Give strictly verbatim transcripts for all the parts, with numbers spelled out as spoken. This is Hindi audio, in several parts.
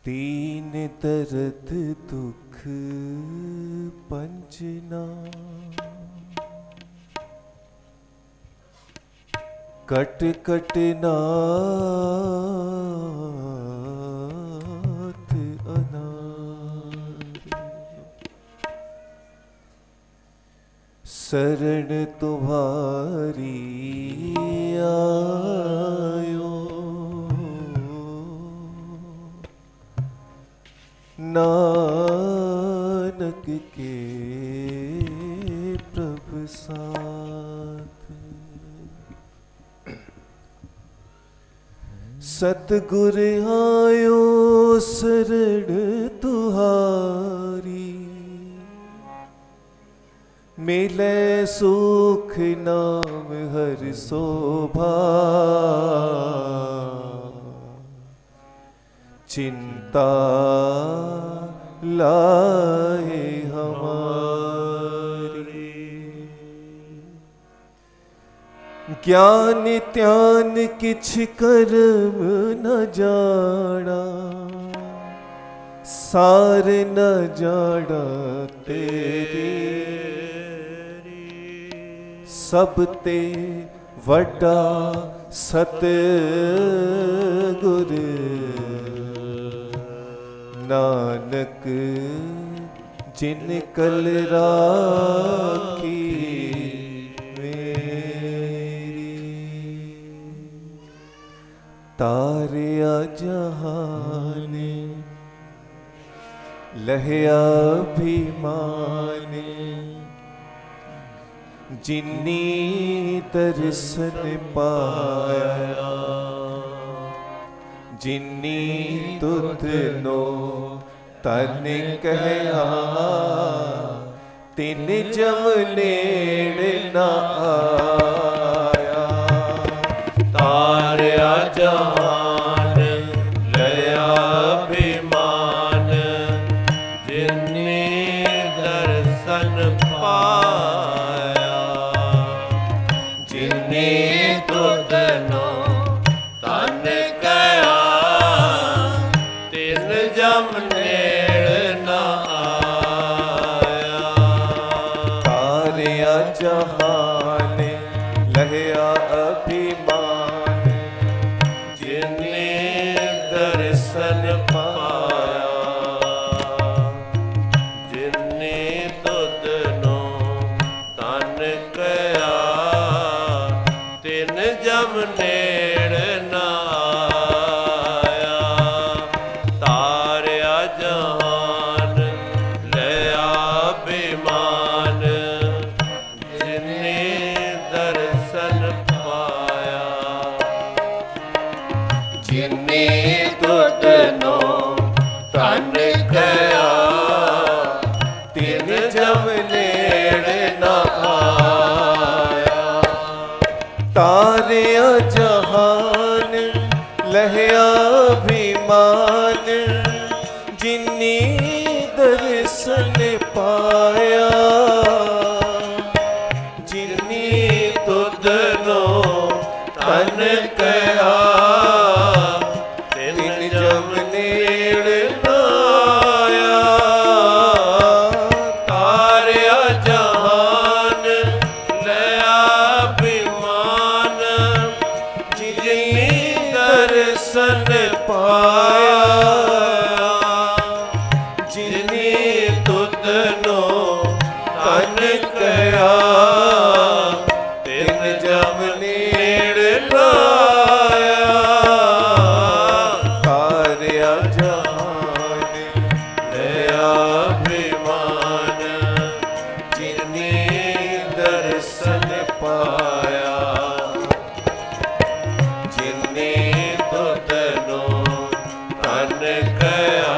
तीन दर्द दुख पंजना, कट कट नाथ अनार। शरण तुम्हारी आयो, नानक के प्रभु साथ। सतगुर आयो शरण तुहारी, मिले सुख नाम हर शोभा। चिंता लाए हमारी, ज्ञान त्यान किछ कर्म न जाना, सार न जाना तेरी। सब ते वड्डा सतगुर, नानक जिन कल राखी मेरी। तारिया जहान लहया अभिमान, जिन्नी दर्शन पाया। जिन्नी तुध नो तन कहया, तिन जम नेड़ न आया। तारिया जहान लया अभिमान, जिन्नी दर्शन पाया। जिन्नी तुध नो तन कहया, तिन जम नेड़ न आया। तारिया जहान लहया अभिमान, जिन्नी दर्शन पाया। जिन्नी तुध नो तन कहया, तिन जम नेड़ न आया। तारिया जहान लया अभिमान, जिन्नी दर्शन पाया। जिन्नी तुध नो तन कहया, तिन जम नेड़ न आया। तारिया जहान लहया अभिमान, जिन्नी दर्शन पाया। जिन्नी तुध नो तन कहया, तिन जम नेड़ न आया। तारिया जहान लया अभिमान, जिन्नी दर्शन पाया। जिन्नी तुध नो तन कहया, तिन जम नेड़ न आया। तारिया जहान लया अभिमान, जिन्नी दर्शन पाया। जिन्नी तुध नो तन कहया,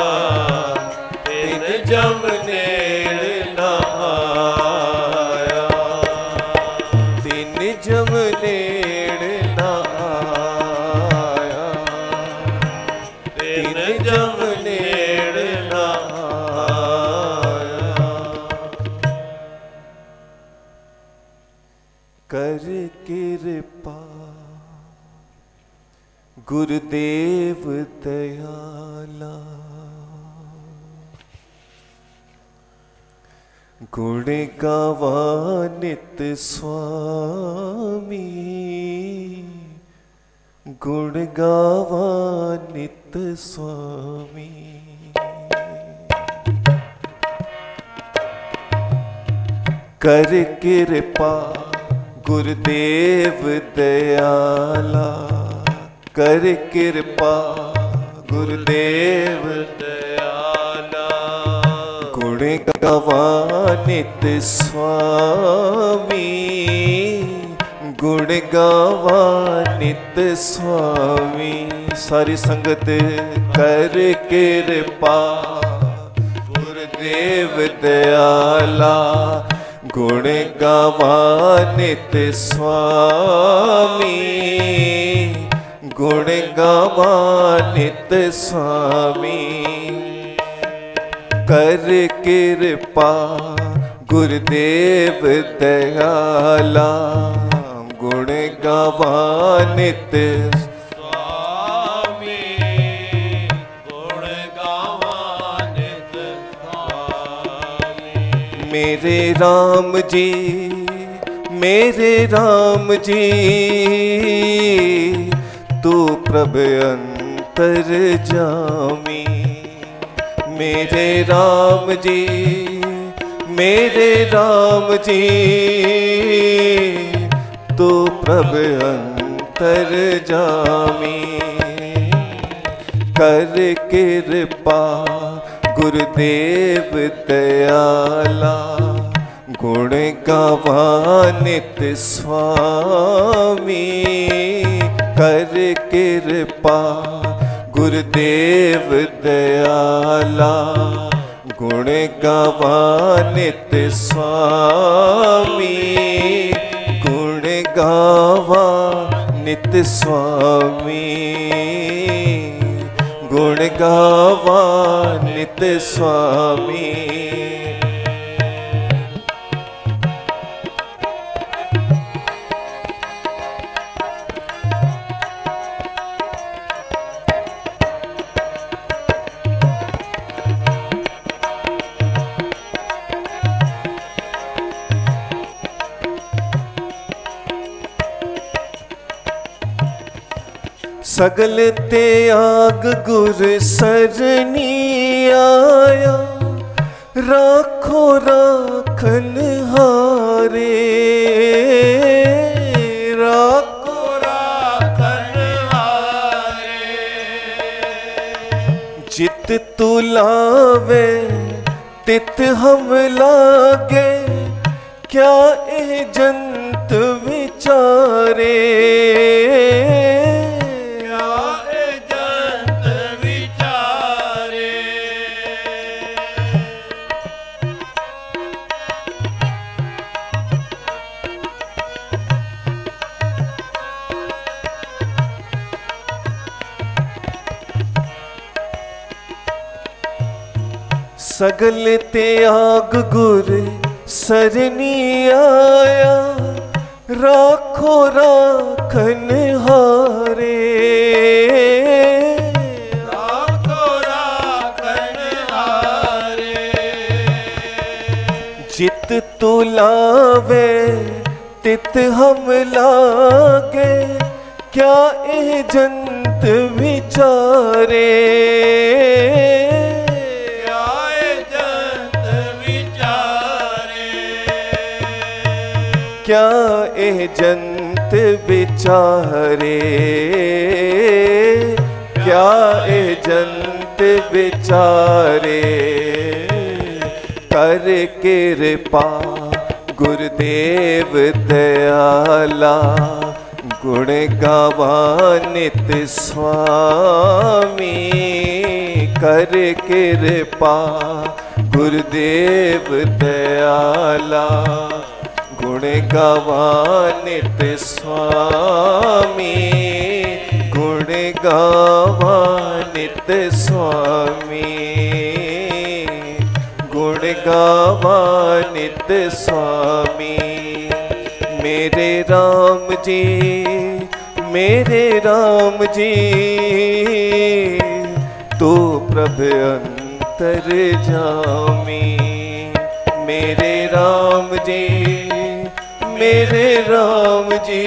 तिन जम नेड़ न आया। तीन जम नेड़ न आया। तिन जम नेड़ न आया। कर कृपा गुरुदेव दयाला। गुण गावा नित स्वामी, गुण गावा नित स्वामी। कर कृपा गुरुदेव दयाला, कर कृपा गुरुदेव दयाला। गुण गावा नित स्वामी, गुण गावा नित स्वामी। सारी संगत कर कृपा गुरुदेव दयाला। गुण गावा नित स्वामी, गुण गावा नित स्वामी। कर कृपा गुरुदेव दयाला। गुण गावा नित स्वामी, गुण गावा नित स्वामी। मेरे राम जी, मेरे राम जी, तू प्रभ अंतर जामी। मेरे राम जी, मेरे राम जी, तू प्रभ अंतर जामी। कर कृपा गुरुदेव दयाला। गुण गावा नित स्वामी। कर कृपा गुरुदेव दयाला। गुण गावा नित स्वामी, गुण गावा नित स्वामी। गुण गावा नित स्वामी। सगल त्याग गुर सरनी आया। राखो राखन हारे, राखो राखन हारे। जित तू लावे तित हम लागे। क्या ए जंत विचारे, सगल त्याग गुर सरनी आया। राखो राखन हारे, राखो राखन हारे। जित तू लावे तित हम लागे। क्या ए जंत विचारे, क्या एह जंत विचारे, क्या एह जंत विचारे। कर कृपा गुरुदेव दयाला। गुण गावा नित स्वामी। कर कृपा गुरुदेव दयाला। गुण गावा नित स्वामी। गुण गावा नित स्वामी। गुण गावा नित स्वामी। मेरे राम जी, मेरे राम जी तू प्रभ अंतर जामी। मेरे राम जी मेरे राम जी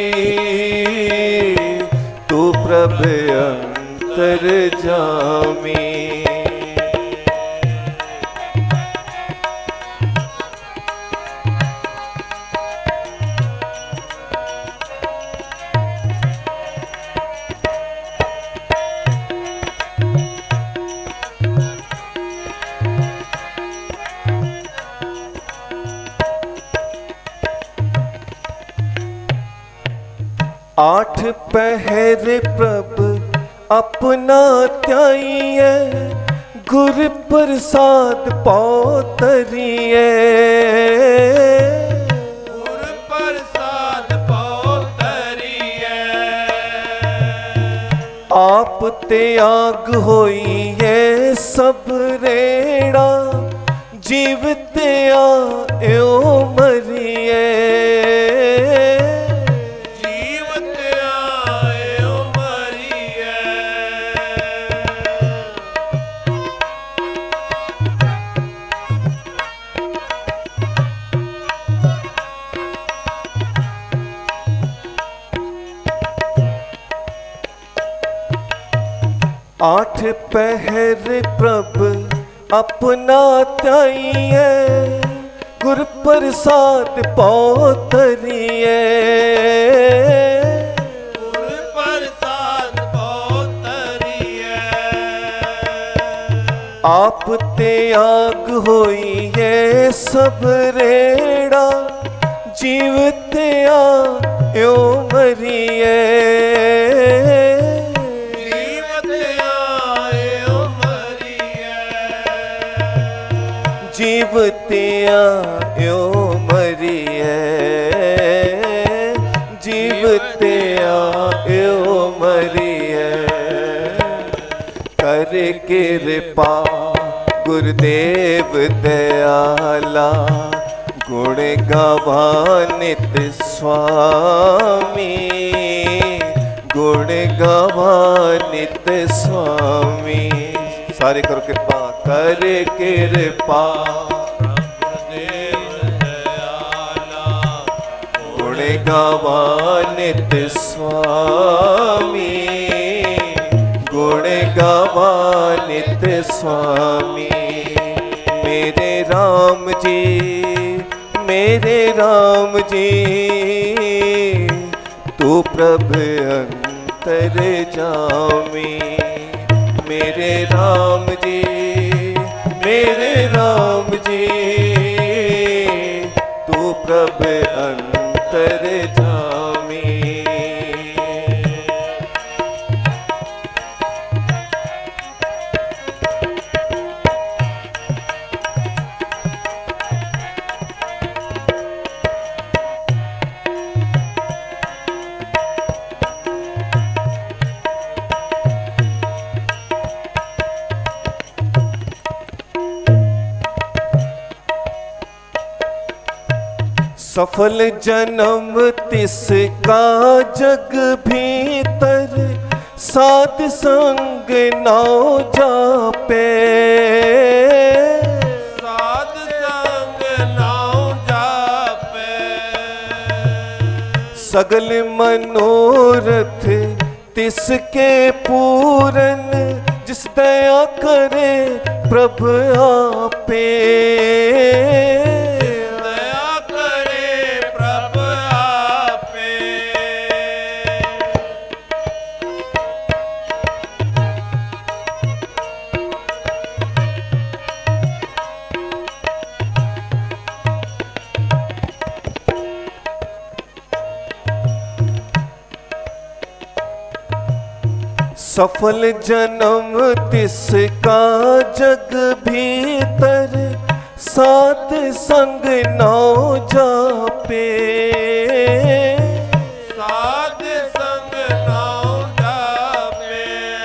तू प्रभ अंतर जामी। आठ पहर प्रभ अपना त्याइए, गुर प्रसाद पौतरिए। गुर प्रसाद पौतरिए। आप त्याग होइए सब रेड़ा, जीव त्या यो मरिए। आठ पहर प्रभ अपना त्याइए, गुर प्रसाद पौतरिए। गुर प्रसाद पौतरिए। आप त्याग होइए सब रेड़ा, जीव त्या यो मरिए। जीव त्या यो मरिए। जीव त्या यो मरिए। कर कृपा गुरुदेव दयाला, गुण गावा नित स्वामी। गुण गावा नित स्वामी। सारे करो कृपा। कर कृपा गुण गावा नित स्वामी। गुण गावा नित स्वामी। मेरे राम जी मेरे राम जी तू प्रभ अंतर जामी। मेरे राम जी मेरे राम जी तू प्रभ अंतर जामी। सफल जन्म तिसका जग भीतर, साध संग नाउ जापे। साध संग नाउ जापे। सगल मनोरथ तिसके पूरन, जिस दया करे प्रभ आपे। सफल जन्म तिसका जग भीतर, साध संग नाउ जापे। साध संग नाउ जापे।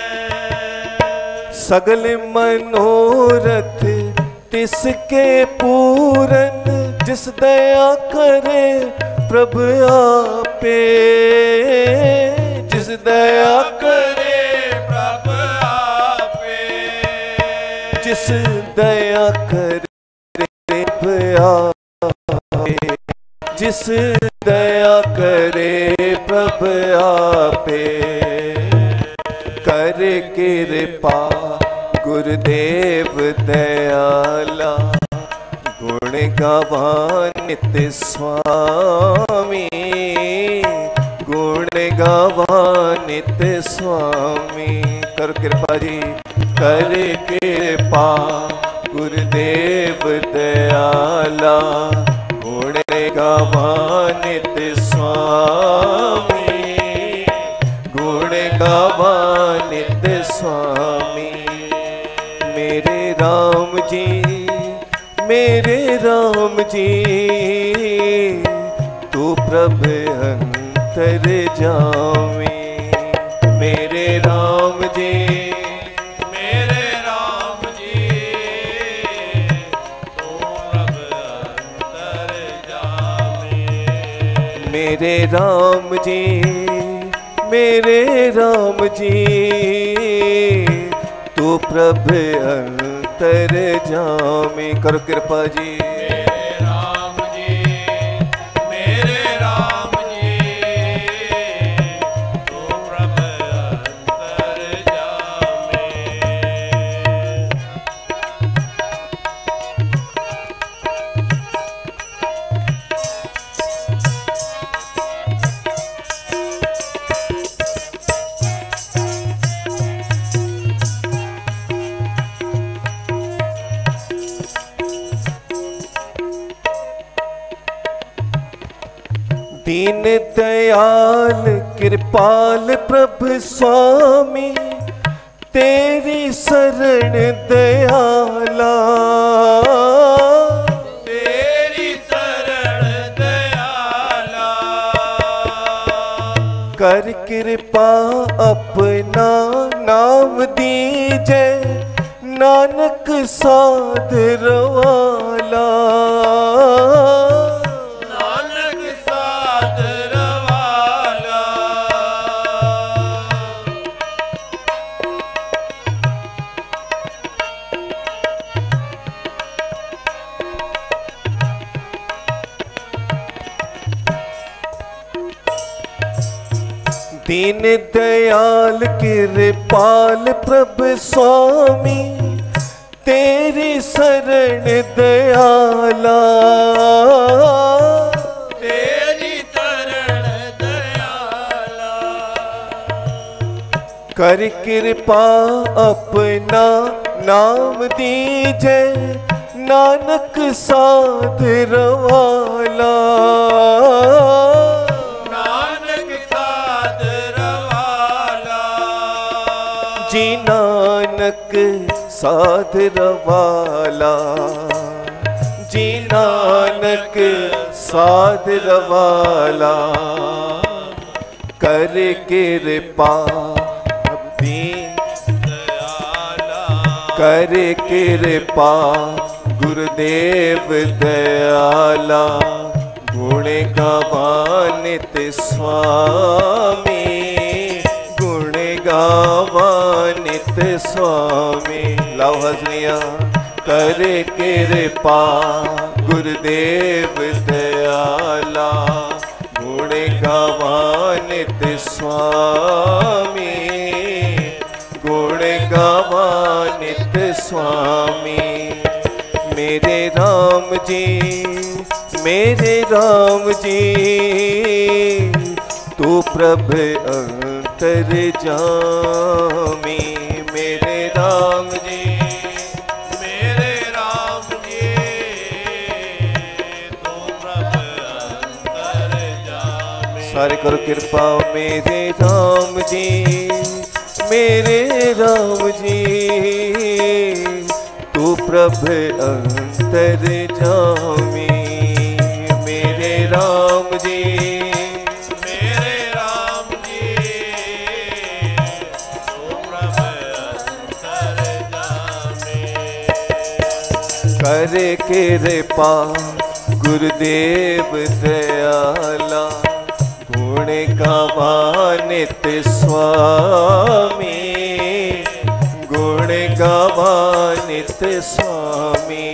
सगल मनोरथ तिसके पूरन, जिस दया करे प्रभ आपे। जिस दया करे प्रभ आपे, जिस दया करे प्रभ आपे, जिस दया करे प्रभ आपे, कर कृपा गुरुदेव दयाला, गुण गावा नित्य स्वामी, गुण गावा नित्य स्वामी। कर कृपा जी, कर कृपा गुरुदेव दयाला, गुण गावा नित्य स्वामी, गुण गावा नित्य स्वामी। मेरे राम जी, मेरे राम जी, तू प्रभ अंतर जामी। मेरे राम जी, मेरे राम जी, तू प्रभ अंतर जामी। मेरे राम जी, मेरे राम जी, तू प्रभ अंतर जामी। करो कृपा जी, मेरे राम जी, मेरे राम जी, तू प्रभ अंतर जामी। दीन दयाल कृपाल प्रभु स्वामी, तेरी शरण दयाला, तेरी शरण दयाला, कर कृपा अपना नाम दीजे, नानक साध रवाला। नानक साध रवाला, दीन दयाल कृपाल प्रभु स्वामी, तेरी शरण दयाला, तेरी शरण दयाला, कर कृपा अपना नाम दीजे, नानक साध रवाला। नानक साध रवाला, जी नानक साध रवाला, जी नानक साध रवाला, कर कृपा दीन दयाला, कर कृपा गुरुदेव दयाला, गुण गावा नित्य स्वामी, गुण गावा नित्य स्वामी। लाओ हजनिया, कर कृपा गुरुदेव दयाला, गुण गावा नित्य स्वामी, गुण गावा नित्य स्वामी। मेरे राम जी, मेरे राम जी, तू प्रभ अंतर जामी। मेरे राम जी, मेरे राम जी, तू प्रभ अंतर जामी। सारे करो कृपा। मेरे राम जी, मेरे राम जी, तू प्रभ अंतर जामी। मेरे राम जी, मेरे राम जी, तू प्रभ अंतर जामी। कर कृपा गुरुदेव दयाला, गुण गुण गावा नित स्वामी, गुण गावा नित स्वामी।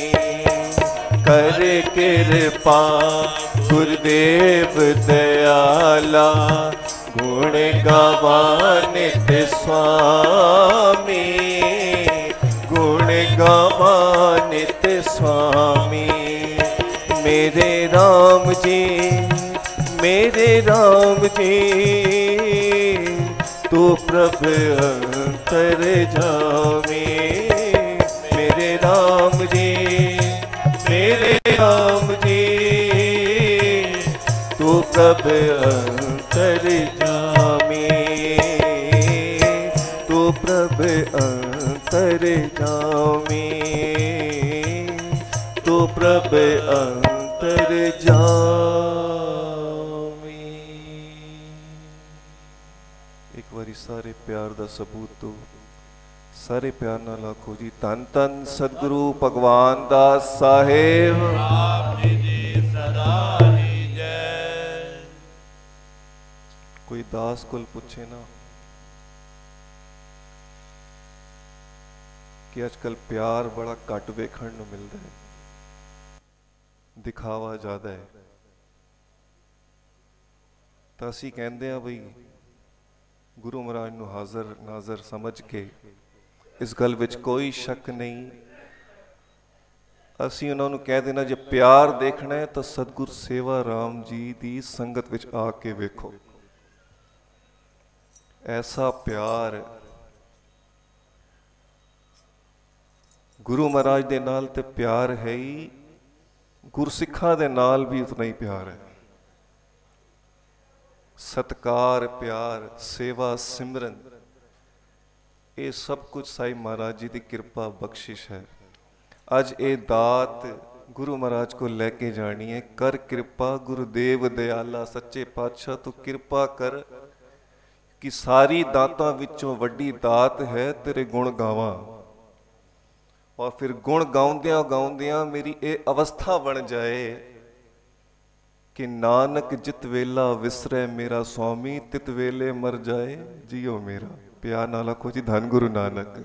कर कृपा गुरुदेव दयाला, गुण गावा नित स्वामी, गुण गावा नित स्वामी। मेरे राम जी, मेरे राम जी, तू प्रभु अंतर्यामी। मेरे राम जी, मेरे राम जी, तू प्रभु अंतर्यामी, तू प्रभु अंतर्यामी, तू प्रभु अंतर्यामी। एक बारी सारे प्यार दा सबूत दो, सारे प्यार नाल आखो जी धन धन सतगुरु भगवान दास साहेब आप जी दी सदा ही जय। कोई दास कोल पूछे ना कि आजकल प्यार बड़ा घट वेखण नूं मिलदा है, दिखावा ज़्यादा है, तो असीं कहंदे आ बई गुरु महाराज नूं हाज़र नाज़र समझ के इस गल विच कोई शक नहीं, असीं उन्हां नूं कह देना जे प्यार देखना है तो सतगुर सेवा राम जी दी संगत विच आके वेखो। ऐसा प्यार गुरु महाराज दे नाल ते प्यार है ही, गुरसिखा दे नाल भी उतना ही प्यार है। सत्कार, प्यार, सेवा, सिमरन, ये सब कुछ साई महाराज जी की कृपा बख्शिश है। अज ये दात गुरु महाराज को लेके जानी है। कर कृपा गुरुदेव दयाला, सच्चे पातशाह तू कृपा कर कि सारी दातां विचों वड्डी दात है तेरे गुण गावां, और फिर गुण गाउंदियां गाउंदियां मेरी ये अवस्था बन जाए कि नानक जित वेला विसरे मेरा स्वामी, तित वेले मर जाए जियो मेरा। प्यार नाल आखो जी धन गुरु नानक।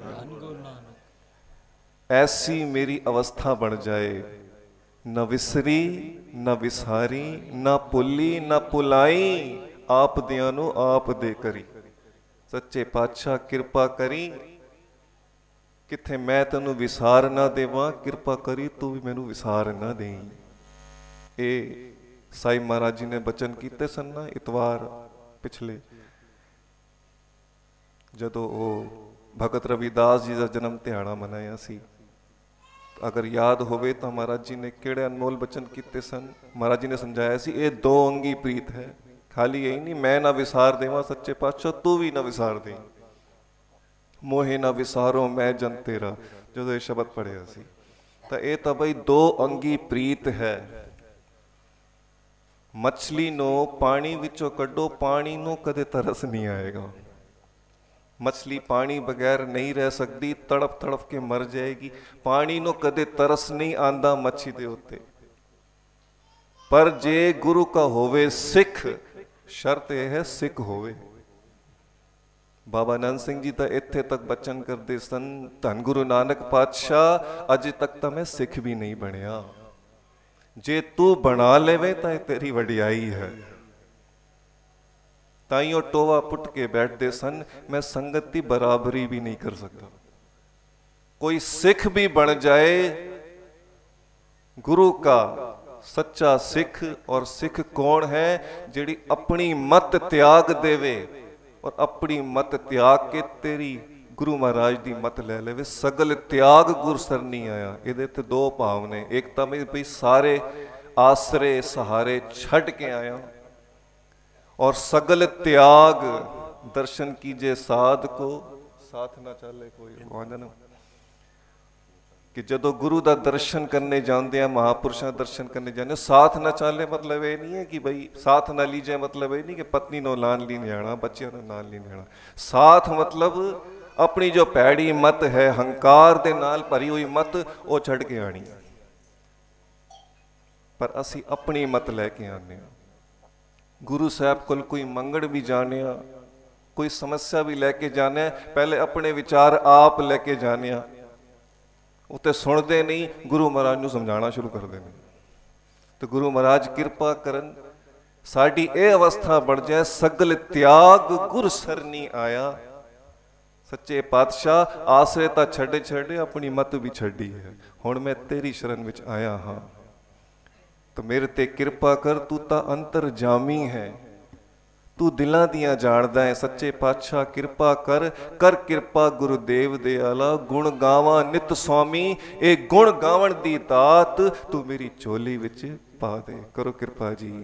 ऐसी मेरी अवस्था बन जाए, न विसरी न विसारी, न भुली न भुलाई, आप दियां नूं आप दे करी। सच्चे पातशाह कृपा करी, किथे मैं तैनूं विसार ना देवां, कृपा करी तू भी मैनूं विसार ना दें। ए साई महाराज जी ने बचन कीते सन ना इतवार पिछले, जदों वो भगत रविदास जी का जन्म दिहाड़ा मनाया सी। अगर याद होवे तो महाराज जी ने किहड़े अनमोल बचन कीते सन। महाराज जी ने समझाया सी ये दो अंगी प्रीत है, खाली यही नहीं मैं ना विसार देवां सच्चे पातशाह तू भी ना विसार दे। मोहे ना विसारो मैं जन तेरा, जो ये शब्द पढ़िया सी। तो ये तो बई दो अंगी प्रीत है। मछली नो पानी विचों कड्डो, पानी नो कदे तरस नहीं आएगा। मछली पानी बगैर नहीं रह सकती, तड़प तड़प के मर जाएगी। पानी नो कदे तरस नहीं आंदा मच्छी दे उत्ते। पर जे गुरु का होवे सिख, शर्त यह है सिख होवे। बाबा नंद सिंह जी तो इत्थे तक बचन करते सन, धन गुरु नानक पातशाह अज तक तो मैं सिख भी नहीं बनया, जे तू बना लेवे तो तेरी वडियाई है। ताइयों टोवा पुट के बैठते सन, मैं संगत की बराबरी भी नहीं कर सकता। कोई सिख भी बन जाए, गुरु का सच्चा सिख, और सिख कौन है जिहड़ी अपनी मत त्याग देवे और अपनी मत त्याग के तेरी गुरु महाराज की मत ले लेवे। सगल त्याग गुर सरनी आया, ये दो भाव ने। एक तो भी सारे आसरे सहारे छड़ के आया, और सगल त्याग दर्शन कीजे साध को साथ ना चले कोई। कि जदों गुरु का दर्शन करने जाते हैं, महापुरुषों का दर्शन करने जाते, साथ ना चले मतलब ये नहीं है कि भाई साथ ना लीजिए, मतलब ये नहीं कि पत्नी नो नाल ली नहीं आना, बच्चों ने नाल ली नहीं आना। साथ मतलब अपनी जो पैड़ी मत है, हंकार दे नाल भरी हुई मत, वो छड़ के आनी। पर असी अपनी मत लैके आने। गुरु साहब कोल कोई मंगण भी जाने, कोई समस्या भी लैके जाने, पहले अपने विचार आप लैके जाने, उत्ते सुनते नहीं, गुरु महाराज नूं समझाना शुरू कर देने। तो गुरु महाराज कृपा करन साडी ये अवस्था बढ़ जाए, सगल त्याग गुर सरनी आया। सच्चे पातशाह आसरे तां छड़े छड़े, अपनी मत भी छड़ी है, हुण मैं तेरी शरण विच आया हाँ, तो मेरे ते कृपा कर, तू तां अंतरजामी है, तू दिलां दियां जाणदा है। सच्चे पातशाह कृपा कर, कर कृपा गुरुदेव दे आला, गुण गावां नित स्वामी, ए गुण गावण दी दात तू मेरी चोली विच पा दे। करो कृपा जी।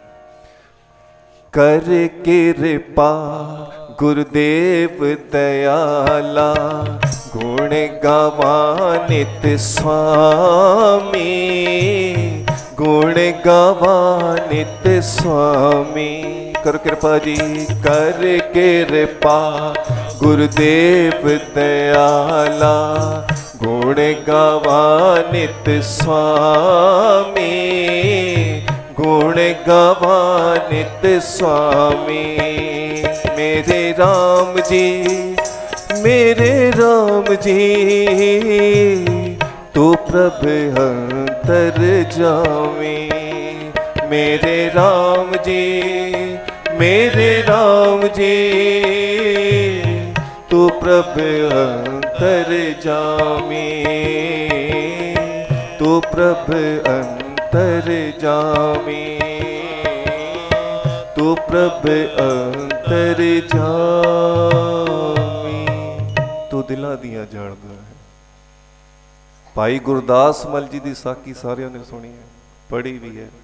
कर कृपा गुरुदेव दयाला, गुण गावां नित स्वामी, गुण गावां नित स्वामी। कर कृपा जी। कर कृपा गुरुदेव दयाला, गुण गावां नित स्वामी, गुण गावां नित स्वामी। मेरे राम जी, मेरे राम जी, तू प्रभ अंतरजामी। मेरे राम जी, मेरे राम जी, तू प्रभ अंतरजामी, तू प्रभ अंतरजामी, तू प्रभ अंतरजामी। तू दिलां दियां जाणदा है। भाई गुरदास मल जी की साखी सारिਆਂ ने सुनी है, पढ़ी भी है।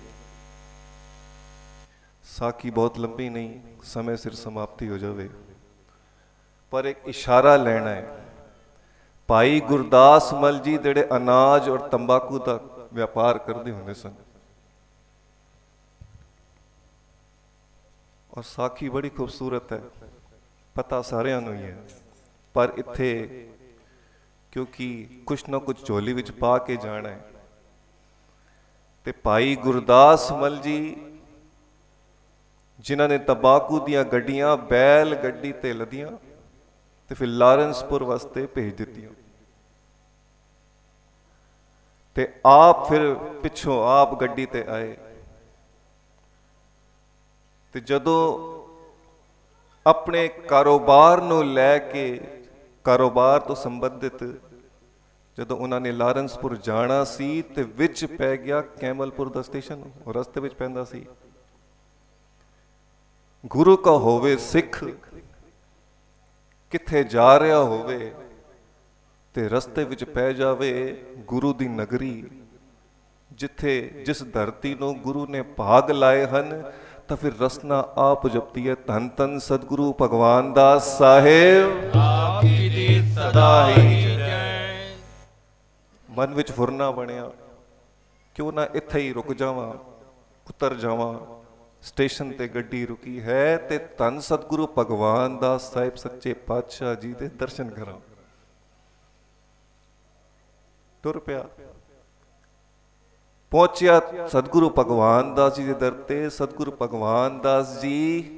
साखी बहुत लंबी नहीं, समय सिर समाप्ति हो जावे, पर एक इशारा लेना है। भाई गुरदास मल जी जेड़े अनाज और तंबाकू का व्यापार करते होंगे सन, और साखी बड़ी खूबसूरत है, पता सारिਆਂ ਨੂੰ ही है, पर इत्थे क्योंकि कुछ ना कुछ झोली विच पा के जाना है। ते भाई गुरदास मल जी जिन्होंने तंबाकू दियां गड्डियां बैल गड्डी ते लदियां ते फिर लारेंसपुर वास्ते भेज दित्तियां, ते आप फिर पिछों आप गड्डी ते आए। ते जदों अपने कारोबार नूं लैके, कारोबार तो संबंधित जदों उन्होंने लारेंसपुर जाना सी, ते विच पै गया कैमलपुर दा स्टेशन, और रस्ते विच पैंदा सी। गुरु का होवे सिख, किथे जा रहा होवे ते रस्ते विच पै जावे गुरु दी नगरी, जिथे जिस धरती नूं गुरु ने भाग लाए हन, तो फिर रसना आप जपती है। धन धन सतगुरु भगवान दास साहेब आपकी दी सदा ही जय। मन विच फुरना बनया, क्यों ना इत्थे ही रुक जावां, उतर जावां। स्टेशन ते गड्डी रुकी है, ते धन सतगुरु भगवान दास साहिब सच्चे पातशाह जी दे दर्शन करा। तुर पिया, पहुंचया सतगुरु भगवान दास जी के दर ते। सतगुरु भगवान दास जी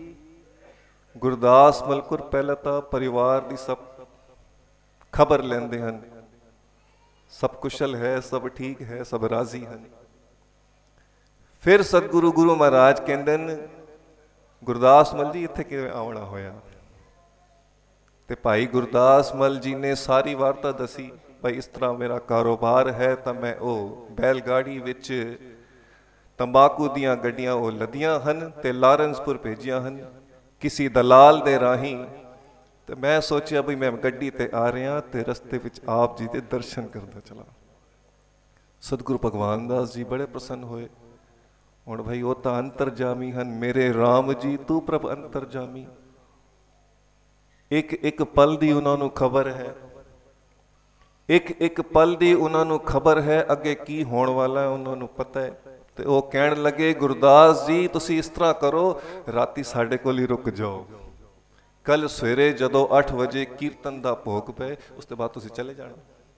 गुरदास मलकुर पहले तो परिवार की सब खबर लेंदे हन, सब कुशल है, सब ठीक है, सब राजी हैं। फिर सतगुरु गुरु महाराज कहते हैं, गुरदास मल जी इत्थे किवें आवना होया? ते भाई गुरदास मल जी ने सारी वार्ता दसी, भाई इस तरह मेरा कारोबार है, तो मैं वो बैलगाड़ी विच तंबाकू दियां गड्डियां वो लदियां हन ते लारेंसपुर भेजियां हन किसी दलाल दे राही। तो मैं सोचा भी मैं गड्डी ते आ रहा, ते रस्ते विच आप जी दे दर्शन करता चला। सतगुरु भगवान दास जी बड़े प्रसन्न होए। हुण भाई वो तो अंतरजामी हन, मेरे राम जी तू प्रभ अंतरजामी। एक एक पल दी उन्होंने खबर है, एक एक पल दी उन्होंने खबर है, अगे की होने वाला है उन्होंने पता है। तो वो कहन लगे, गुरदास जी तुसी इस तरह करो, राती साडे कोल ही रुक जाओ, कल सवेरे जदों अठ बजे कीर्तन दा भोग पे, उसके बाद तुसी चले जाना।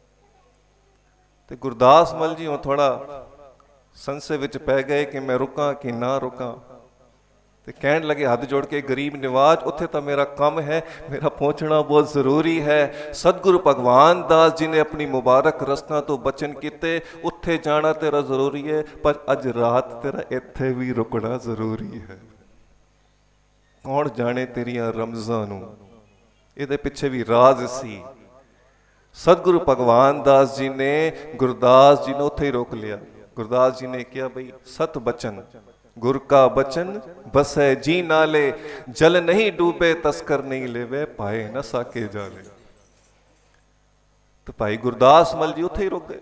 तो गुरदास मल जी थोड़ा संशय विच पै गए कि मैं रुका कि ना रुका। तो कहन लगे हाथ जोड़ के गरीब निवाज उत्थे तो मेरा कम है, मेरा पहुंचना बहुत जरूरी है। सतगुरु भगवान दास जी ने अपनी मुबारक रसना तो बचन किते उत्थे जाना तेरा जरूरी है, पर अज रात तेरा इत्थे भी रुकना जरूरी है। कौन जाने तेरिया रमज़ां नूं, इहदे पिछे भी राज सी। सतगुरु भगवान दास जी ने गुरदास जी ने उत्थे ही रोक लिया। गुरदास जी ने कहा भाई सत बचन गुर का बचन बसै जी नाले, जल नहीं डूबे तस्कर नहीं लेवे, पाए न साके जाले। तो भाई गुरदास मल जी उत्थे ही रुक गए।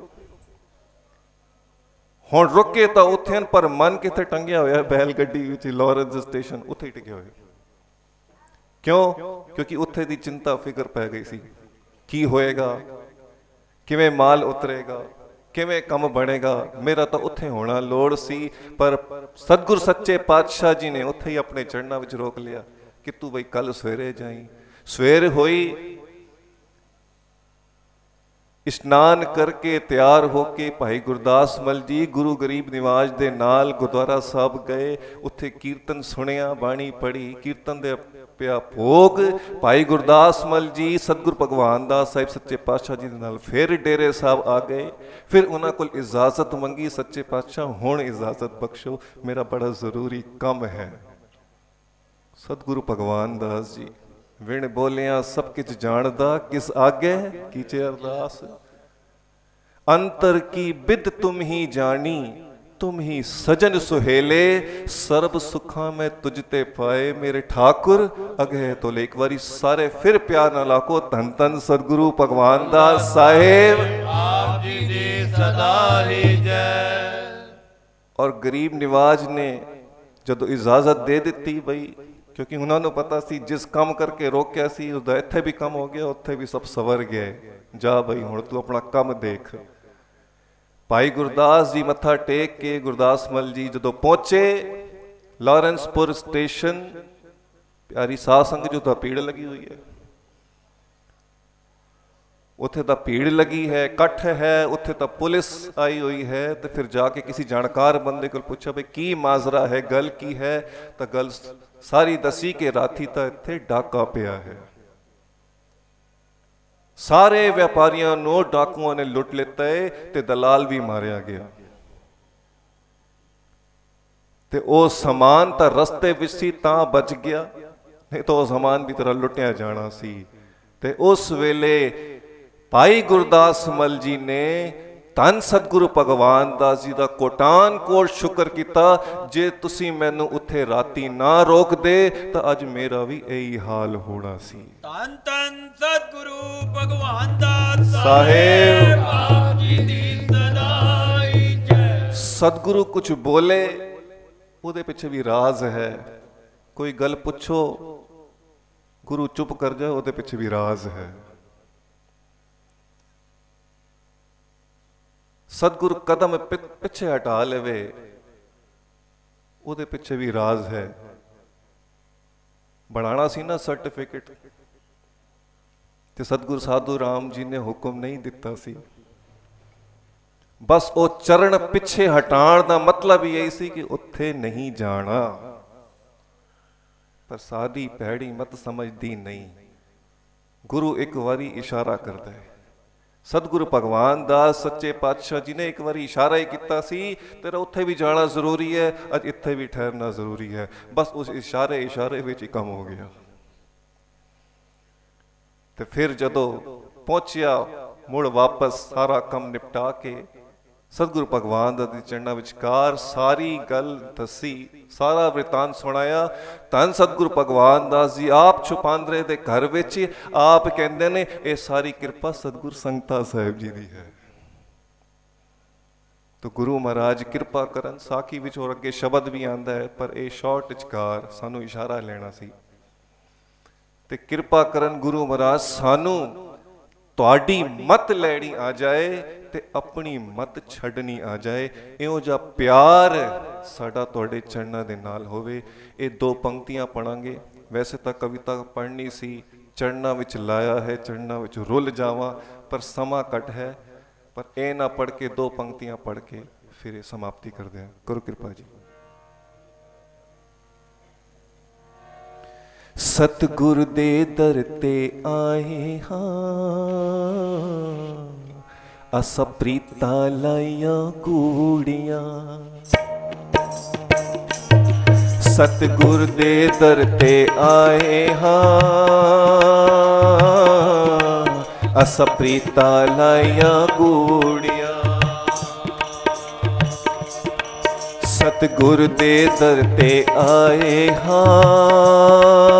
हुण रुके तो उत्थे पर मन किथे टंगिया होया बैल गड्डी विच लॉरेंस स्टेशन उत्थे ही टिके हुए। क्यों? क्योंकि उत्थे दी चिंता फिक्र पै गई सी, की होएगा, किवें माल उतरेगा, किवें कम बनेगा, मेरा तो उत्थे होना लोड़ सी। पर सतगुर सच्चे पातशाह जी ने उत्थे ही अपने चरणा विच रोक लिया कि तू बई कल सवेरे जाई। सवेर होई, इशनान करके तैयार होके भाई गुरदास मल जी गुरु गरीब निवाज दे नाल गुरुद्वारा साहब गए। उत्थे कीर्तन सुनिया, बाणी पढ़ी, कीर्तन दे पिया भोग। भाई गुरदास मल जी सतगुरु भगवान दास साहिब सच्चे पातशाह जी दे नाल फिर डेरे साहब आ गए। फिर उन्हां कोल इजाजत मंगी, सच्चे पातशाह हुण इजाजत बख्शो, मेरा बड़ा जरूरी काम है। सतगुरु भगवान दास जी विण बोलिया सब किछ जानदा, किस आगे कीचे अरदास। अंतर की बिद तुम ही जानी, तुम ही सजन सुहेले, सर्ब सुखा में तुझते पाए मेरे ठाकुर अगे तो ले। एक बारी सारे फिर प्यार न लाको धन धन सतगुरु भगवान दास साहेब आप जी दी सदा ही जय। और गरीब निवाज ने जदों इजाजत दे दी बई, क्योंकि उन्होंने पता सी जिस काम करके रोकया सी उसदा इत्थे भी काम हो गया, उत्थे भी सब सवर गए। जा बई हुण तू अपना काम देख। भाई गुरदास जी मत्था टेक के गुरदास मल जी जदों पहुंचे लॉरेंसपुर स्टेशन, प्यारी साध संगत जो तो भीड़ लगी हुई है, उत्थे तो भीड़ लगी है, कट्ठ है, उत्थे तो पुलिस आई हुई है। तो फिर जाके किसी जानकार बंदे को पूछा भाई की माजरा है, गल की है? तो गल सारी दसी के राती तो इत्थे डाका पिया है, सारे व्यापारियों नो डाकुओं ने लुट लेता है, ते दलाल भी मारिया गया। ते ओ समान तो रस्ते विच सी तां बच गया, नहीं तो समान भी तरह लुटिया जाना सी। ते उस वेले भाई गुरदास मल जी ने धन सतगुरु भगवान दास जी का कोटान कोट शुक्र किया, जे तुसी मैनू उत्थे राती ना रोक दे तो अज मेरा भी यही हाल होना सी। धन धन सतगुरु भगवान दास साहेब आप जी दी सदा ही जय। सतगुरु कुछ बोले उहदे पिछे भी राज है, कोई गल पुछो गुरु चुप कर जाए उहदे पिछे भी राज है। सतगुरु कदम पिछे हटा लेवे उहदे पिछे भी राज है। बनाना सी ना सर्टिफिकेट, ते सतगुरु साधु राम जी ने हुक्म नहीं दिता सी, बस वो चरण पिछे हटाण दा मतलब यही सी कि उत्थे नहीं जाना। पर सादी भैड़ी मत समझदी नहीं, गुरु एक बारी इशारा करता है। सतगुरु भगवान दास सच्चे पातशाह जी ने एक बार इशारा ही किया सी, तेरा उत्थे भी जाना जरूरी है, अज इत्थे भी ठहरना जरूरी है। बस उस इशारे इशारे विच ही कम हो गया। ते फिर जदों पहुंचिया मुड़ वापस सारा कम निपटा के सतगुरु भगवान दा चरणा विचकार सारी गल दसी, सारा वृतांत सुनाया। धन सतगुरु भगवान दास जी आप छुपांदरे दे घर विच आप कहंदे ने ये सारी कृपा सतगुरु संगता साहिब जी दी है। तो गुरु महाराज कृपा करन, साखी विच और अगे शब्द भी आंदा है, पर यह शॉर्ट विचकार सानू इशारा लेना सी। ते कृपा करन गुरु महाराज सानू तुहाडी मत लैनी आ जाए ते अपनी मत छड्डनी आ जाए, इहो जिहा प्यार साडा तुहाडे चरणा दे नाल होवे। ये दो पंक्तियां पढ़ांगे, वैसे तो कविता पढ़नी सी, चरणा विच लाया है चरणा विच रुल जावां, पर समा घट है। पर ए ना पढ़ के दो पंक्तियां पढ़ के फिर समाप्ति कर दें। करो कृपा जी। सतगुरु दे दर ते आए हाँ, असा प्रीता लाइया कूड़ियां। सतगुरु दे दर ते आए हाँ, असा प्रीता लाइया कूड़ियां। सतगुरु दे दर ते आए हाँ,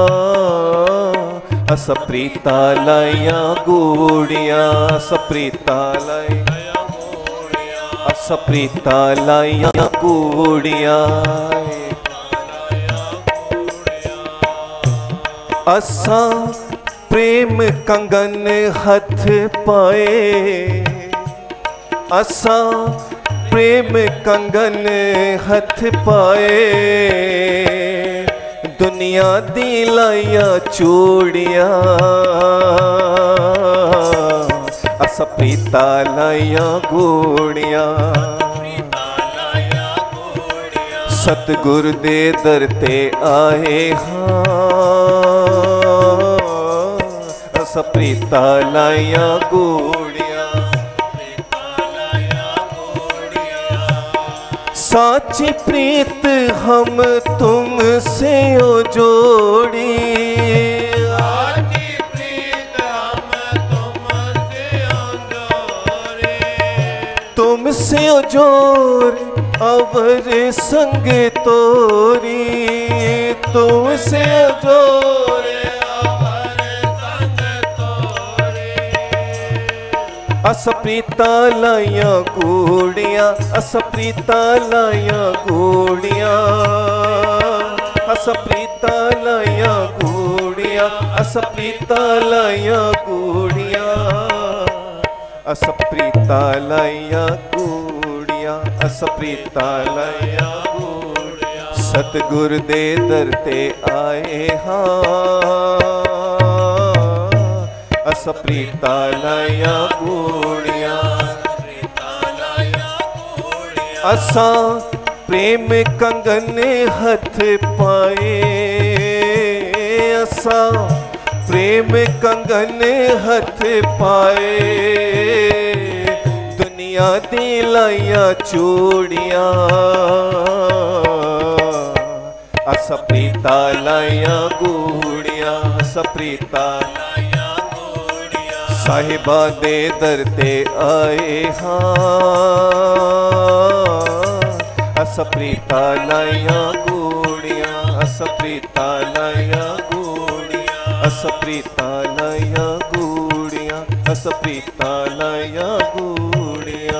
असा प्रीता लाइया गूड़ियां। असा प्रीता लाइया गूड़ियां, असा प्रीता लाइया गूड़ियां। असा प्रेम कंगन हथ पाए, असा प्रेम कंगन हथ पाए। दुनिया दी लाइया चूड़ियां, असा प्रीता लाइया गूड़ियां। सतगुरु दे दर ते आए हाँ, असा प्रीता लाइया गूड़ियां। साची प्रीत हम तुम से ओ जोड़ी, साची प्रीत हम तुम से ओ जोड़ी। तुम से ओ जोर अवर संग तोरी, तुम से ओ जोर अवर संग तोरी। असा प्रीता लाइया गूड़ियां, असा प्रीता लाइया गूड़ियां। असा प्रीता लाइया गूड़ियां, असा प्रीता लाइया गूड़ियां। असा प्रीता लाइया गूड़ियां, असा प्रीता लाइया गूड़ियां। सतगुरु दे दर ते आए हाँ, असा प्रीता लाइया गूड़ियां। असा प्रेम कंगन हथ पाए, असा प्रेम कंगन हथ पाए। दुनिया दी लाइया चूड़ियां, असा प्रीता लाइया गूड़ियां। असा प्रीता साहिबा दे दर ते आए हाँ, असा प्रीता लाइया गूड़ियां। असा प्रीता लाइया गूड़ियां, असा प्रीता लाइया गूड़ियां। असा प्रीता लाइया गूड़ियां।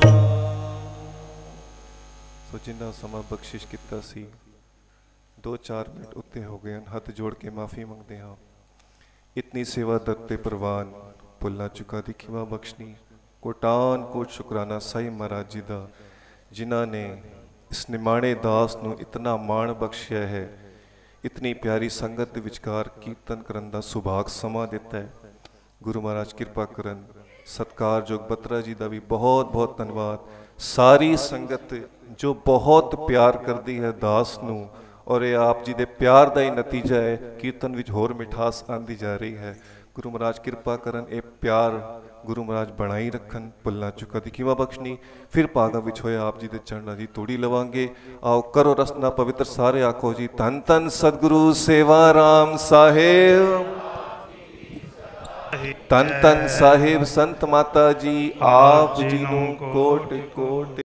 सो जिन्ना समा बख्शिश किता सी, दो चार मिनट उत्ते हो गए, हथ जोड़ के माफ़ी मंगते हाँ। इतनी सेवा दत्ते परवान भुलना चुका दी खिमा बख्शनी। कोटान कोट शुकराना साई महाराज जी दा, जिन्हों ने इस निमाणे दास नूं इतना मान बख्शिया है, इतनी प्यारी संगत दे विचकार कीर्तन करन दा सुभाग समा दिता है। गुरु महाराज कृपा करन। सत्कारयोग बत्रा जी दा भी बहुत बहुत धन्यवाद। सारी संगत जो बहुत प्यार करती है दास नूं, और ये आप जी दे प्यार दा ही नतीजा है, कीर्तन विच होर मिठास आंदी जा रही है। गुरु महाराज कृपा करन, ए प्यार गुरु महाराज बनाई रखन। भुलना चुका दी खिमा बख्शनी। फिर भागा विच होया आप जी दे चरणा दी तोड़ी लवांगे। आओ करो रसना पवित्र, सारे आखो जी धन धन सतगुरु सेवा राम साहेब। धन धन साहेब संत माता जी, आप जी नूं कोट कोट